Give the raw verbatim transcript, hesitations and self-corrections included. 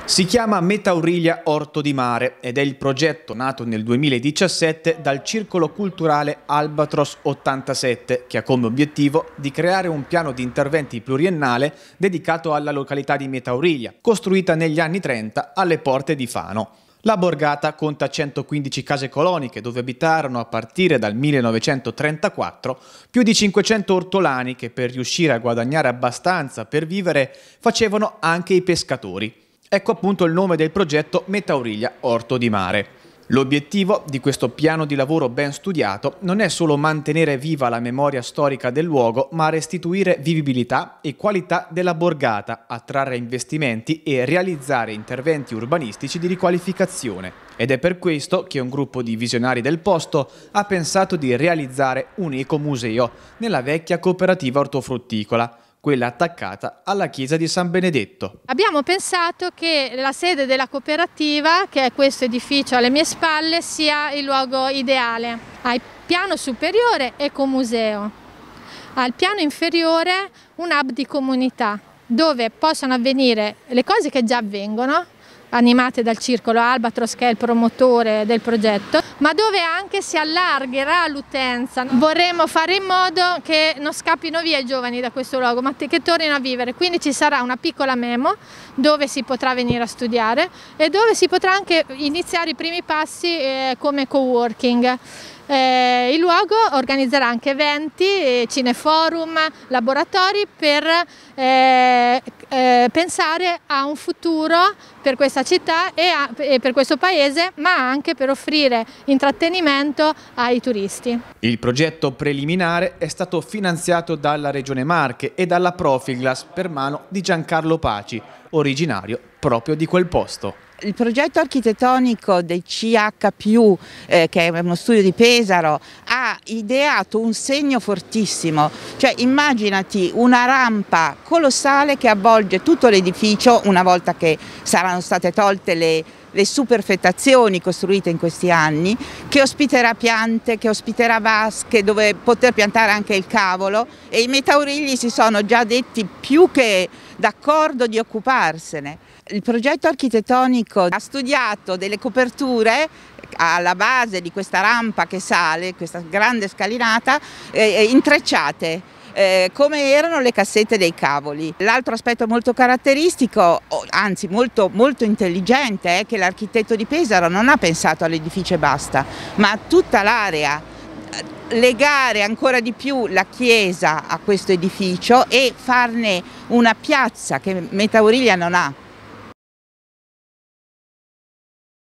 Si chiama Metaurilia Orto di Mare ed è il progetto nato nel duemiladiciassette dal Circolo Culturale Albatros ottantasette, che ha come obiettivo di creare un piano di interventi pluriennale dedicato alla località di Metaurilia, costruita negli anni trenta alle porte di Fano. La borgata conta centoquindici case coloniche dove abitarono a partire dal millenovecentotrentaquattro più di cinquecento ortolani che per riuscire a guadagnare abbastanza per vivere facevano anche i pescatori. Ecco appunto il nome del progetto Metaurilia Orto di Mare. L'obiettivo di questo piano di lavoro ben studiato non è solo mantenere viva la memoria storica del luogo, ma restituire vivibilità e qualità della borgata, attrarre investimenti e realizzare interventi urbanistici di riqualificazione. Ed è per questo che un gruppo di visionari del posto ha pensato di realizzare un ecomuseo nella vecchia cooperativa ortofrutticola, quella attaccata alla chiesa di San Benedetto. Abbiamo pensato che la sede della cooperativa, che è questo edificio alle mie spalle, sia il luogo ideale. Al piano superiore ecomuseo, al piano inferiore un hub di comunità, dove possono avvenire le cose che già avvengono, animate dal Circolo Albatros, che è il promotore del progetto, ma dove anche si allargherà l'utenza. Vorremmo fare in modo che non scappino via i giovani da questo luogo, ma che tornino a vivere. Quindi ci sarà una piccola memo dove si potrà venire a studiare e dove si potrà anche iniziare i primi passi eh, come coworking. Eh, il luogo organizzerà anche eventi, eh, cineforum, laboratori per eh, eh, pensare a un futuro per questa città e, a, e per questo paese, ma anche per offrire intrattenimento ai turisti. Il progetto preliminare è stato finanziato dalla Regione Marche e dalla Profiglas per mano di Giancarlo Paci, originario proprio di quel posto. Il progetto architettonico del C H più, eh, che è uno studio di Pesaro, ha ideato un segno fortissimo, cioè immaginati una rampa colossale che avvolge tutto l'edificio una volta che saranno state tolte le, le superfettazioni costruite in questi anni, che ospiterà piante, che ospiterà vasche dove poter piantare anche il cavolo, e i Metaurilli si sono già detti più che d'accordo di occuparsene. Il progetto architettonico ha studiato delle coperture alla base di questa rampa che sale, questa grande scalinata, eh, intrecciate, eh, come erano le cassette dei cavoli. L'altro aspetto molto caratteristico, anzi molto, molto intelligente, è che l'architetto di Pesaro non ha pensato all'edificio e basta, ma a tutta l'area. Legare ancora di più la chiesa a questo edificio e farne una piazza che Metaurilia non ha.